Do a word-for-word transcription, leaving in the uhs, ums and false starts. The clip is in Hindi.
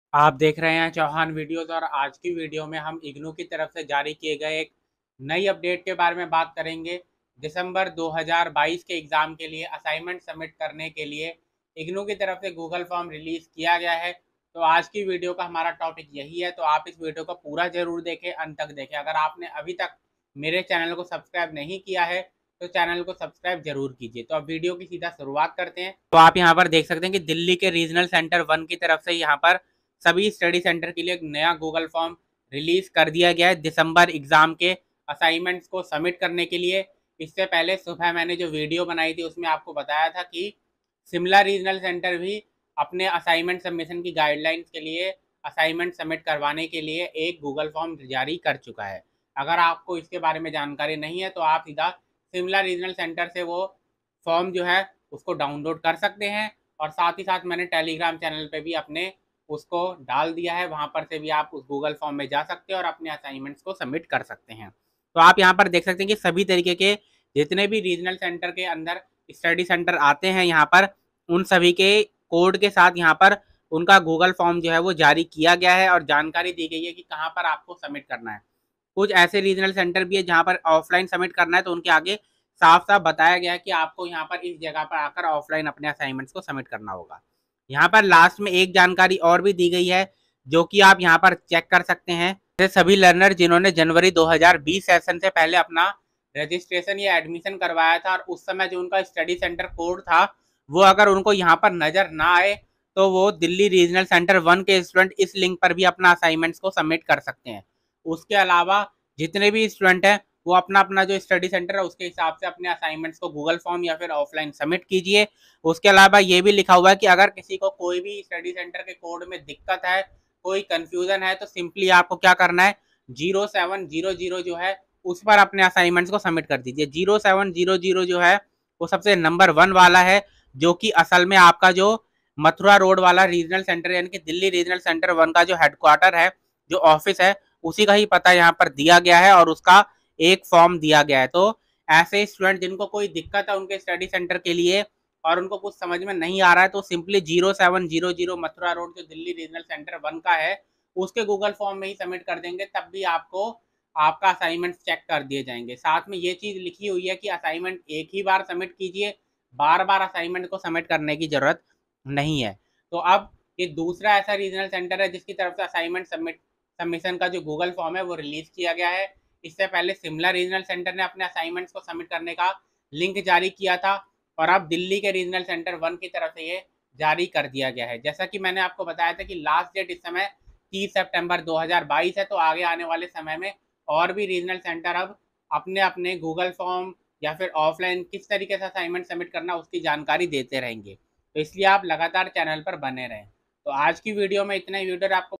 आप देख रहे हैं चौहान वीडियोस और आज की वीडियो में हम इग्नू की तरफ से जारी किए गए एक नई अपडेट के बारे में बात करेंगे। दिसंबर दो हज़ार बाईस के एग्ज़ाम के लिए असाइनमेंट सबमिट करने के लिए इग्नू की तरफ से गूगल फॉर्म रिलीज़ किया गया है। तो आज की वीडियो का हमारा टॉपिक यही है, तो आप इस वीडियो को पूरा ज़रूर देखें, अंत तक देखें। अगर आपने अभी तक मेरे चैनल को सब्सक्राइब नहीं किया है तो चैनल को सब्सक्राइब जरूर कीजिए। तो अब वीडियो की सीधा शुरुआत करते हैं। तो आप यहाँ पर देख सकते हैं कि दिल्ली के रीजनल सेंटर वन की तरफ से यहाँ पर सभी स्टडी सेंटर के लिए एक नया गूगल फॉर्म रिलीज कर दिया गया है दिसंबर एग्जाम के असाइनमेंट्स को सबमिट करने के लिए। इससे पहले सुबह मैंने जो वीडियो बनाई थी उसमें आपको बताया था कि शिमला रीजनल सेंटर भी अपने असाइनमेंट सबमिशन की गाइडलाइंस के लिए असाइनमेंट सबमिट करवाने के लिए एक गूगल फॉर्म जारी कर चुका है। अगर आपको इसके बारे में जानकारी नहीं है तो आप सीधा शिमला रीजनल सेंटर से वो फॉर्म जो है उसको डाउनलोड कर सकते हैं। और साथ ही साथ मैंने टेलीग्राम चैनल पे भी अपने उसको डाल दिया है, वहां पर से भी आप उस गूगल फॉर्म में जा सकते हैं और अपने असाइनमेंट्स को सबमिट कर सकते हैं। तो आप यहाँ पर देख सकते हैं कि सभी तरीके के जितने भी रीजनल सेंटर के अंदर स्टडी सेंटर आते हैं यहाँ पर उन सभी के कोड के साथ यहाँ पर उनका गूगल फॉर्म जो है वो जारी किया गया है और जानकारी दी गई है कि कहाँ पर आपको सबमिट करना है। कुछ ऐसे रीजनल सेंटर भी है जहाँ पर ऑफलाइन सबमिट करना है, तो उनके आगे साफ साफ बताया गया है कि आपको यहाँ पर इस जगह पर आकर ऑफलाइन अपने असाइनमेंट्स को सबमिट करना होगा। यहाँ पर लास्ट में एक जानकारी और भी दी गई है जो कि आप यहाँ पर चेक कर सकते हैं। सभी लर्नर जिन्होंने जनवरी दो हज़ार बीस सेशन से पहले अपना रजिस्ट्रेशन या एडमिशन करवाया था और उस समय जो उनका स्टडी सेंटर कोड था वो अगर उनको यहाँ पर नजर ना आए तो वो दिल्ली रीजनल सेंटर वन के स्टूडेंट इस लिंक पर भी अपना असाइनमेंट्स को सबमिट कर सकते हैं। उसके अलावा जितने भी स्टूडेंट हैं वो अपना अपना जो स्टडी सेंटर है उसके हिसाब से अपने असाइनमेंट्स को गूगल फॉर्म या फिर ऑफलाइन सबमिट कीजिए। उसके अलावा ये भी लिखा हुआ है कि अगर किसी को कोई भी स्टडी सेंटर के कोड में दिक्कत है, कोई कंफ्यूजन है, तो सिंपली आपको क्या करना है, जीरो सेवन जीरो जीरो जो है उस पर अपने असाइनमेंट्स को सबमिट कर दीजिए। जीरो सेवन जीरो जीरो जो है वो सबसे नंबर वन वाला है, जो कि असल में आपका जो मथुरा रोड वाला रीजनल सेंटर यानी कि दिल्ली रीजनल सेंटर वन का जो हेडक्वार्टर है, जो ऑफिस है, उसी का ही पता यहाँ पर दिया गया है और उसका एक फॉर्म दिया गया है। तो ऐसे स्टूडेंट जिनको कोई दिक्कत है उनके स्टडी सेंटर के लिए और उनको कुछ समझ में नहीं आ रहा है तो simply zero seven zero zero Mathura road जो दिल्ली रीजनल सेंटर वन का है उसके गूगल फॉर्म में ही सबमिट कर देंगे, तब भी आपको आपका असाइनमेंट चेक कर दिए जाएंगे। साथ में ये चीज लिखी हुई है कि असाइनमेंट एक ही बार सबमिट कीजिए, बार बार असाइनमेंट को सबमिट करने की जरूरत नहीं है। तो अब ये दूसरा ऐसा रीजनल सेंटर है जिसकी तरफ से असाइनमेंट सबमिट सबमिशन का जो गूगल फॉर्म है वो रिलीज किया गया है। इससे पहले शिमला रीजनल सेंटर ने अपने असाइनमेंट्स को सबमिट करने का लिंक जारी किया था और अब दिल्ली के रीजनल सेंटर वन की तरफ से ये जारी कर दिया गया है। जैसा कि मैंने आपको बताया था कि लास्ट डेट इस समय तीस सितंबर दो हज़ार बाईस है, तो आगे आने वाले समय में और भी रीजनल सेंटर अब अपने अपने गूगल फॉर्म या फिर ऑफलाइन किस तरीके से असाइनमेंट सबमिट करना उसकी जानकारी देते रहेंगे। तो इसलिए आप लगातार चैनल पर बने रहें। तो आज की वीडियो में इतना ही। वीडियो आपको